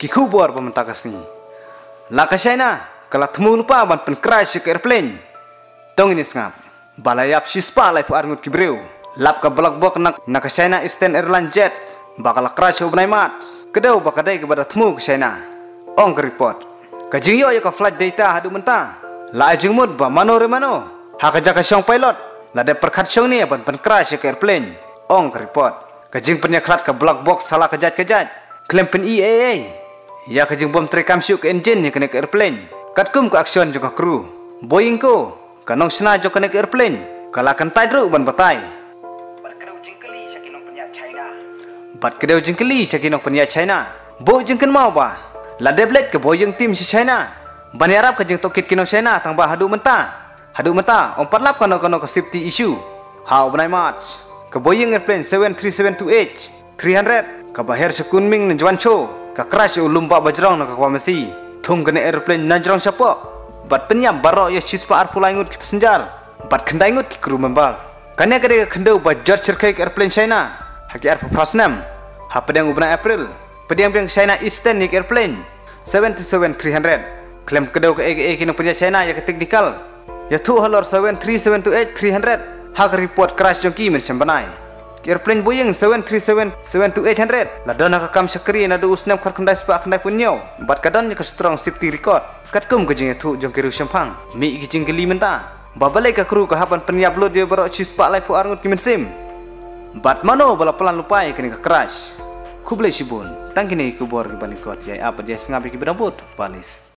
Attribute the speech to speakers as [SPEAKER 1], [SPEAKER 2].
[SPEAKER 1] kubor pementakas ni. Laka China kala temu lupa ban pen crash ke airplane. Tong ini ngap. Balayap sispa lai pu arngut kibreu. Lap ka blok bok nak China Eastern Airlines jet bakal crash ubnai mat. Kedau bakadai kepada temu ke China. Ong ke report. Kajing yo ka flight data hadu menta. La ajing mud ba mano re mano. Ha ka jaka syong pilot. La de perkat syong ni ban pen crash ke airplane. Ong ke report. Kajing penyaklat ke blok box salah kejat. Klaim pen EAA. Ya kajing bom terekam syuk ke engine ni kena ke airplane. Katkum ke action juga kru. Boeing ko kanong sena jo kena ke airplane. Kala kan taidru ban batai.
[SPEAKER 2] Bat kedau jingkeli sakinong penyak China.
[SPEAKER 1] Bat kedau jingkeli sakinong penyak China. Bo jingken mau ba. La deblet ke Boeing tim si China. Bani Arab kajing tokit kinong China tang ba hadu menta. Hadu menta ompat lap kono ke safety issue. How benai march. Ke Boeing airplane 737H 300 ke bahir sekunming njuan cho. Ka crash ulumpa bajrong na kakwamasi thum kene airplane najrong siapa bat penyam barok ya cispa arpula ingut kit senjar bat kendai ingut kru membal kane kade kendau ba jar cerkai airplane China haki arpa prasnam ha pedang ubna April pedang China Eastern ni airplane 737-300 klaim kedau ke kino punya China ya ke technical ya thu halor 737-300 ha report crash jongki men chambanai airplane Boeing 737-800 la dona ka kam sakri na do usnam khar khandai spa khandai punyo bat kadan ni ka strong safety record katkum ka jing thu jong kiru sampang mi ki jing geli menta babalai ka kru ka hapan penyap lo dia baro cispa lai pu arngut kimen sim bat mano bala pelan lupai kini ka crash kublai sibun tangkini kubor ki balikot jai apa jai sengapi ki berambut palis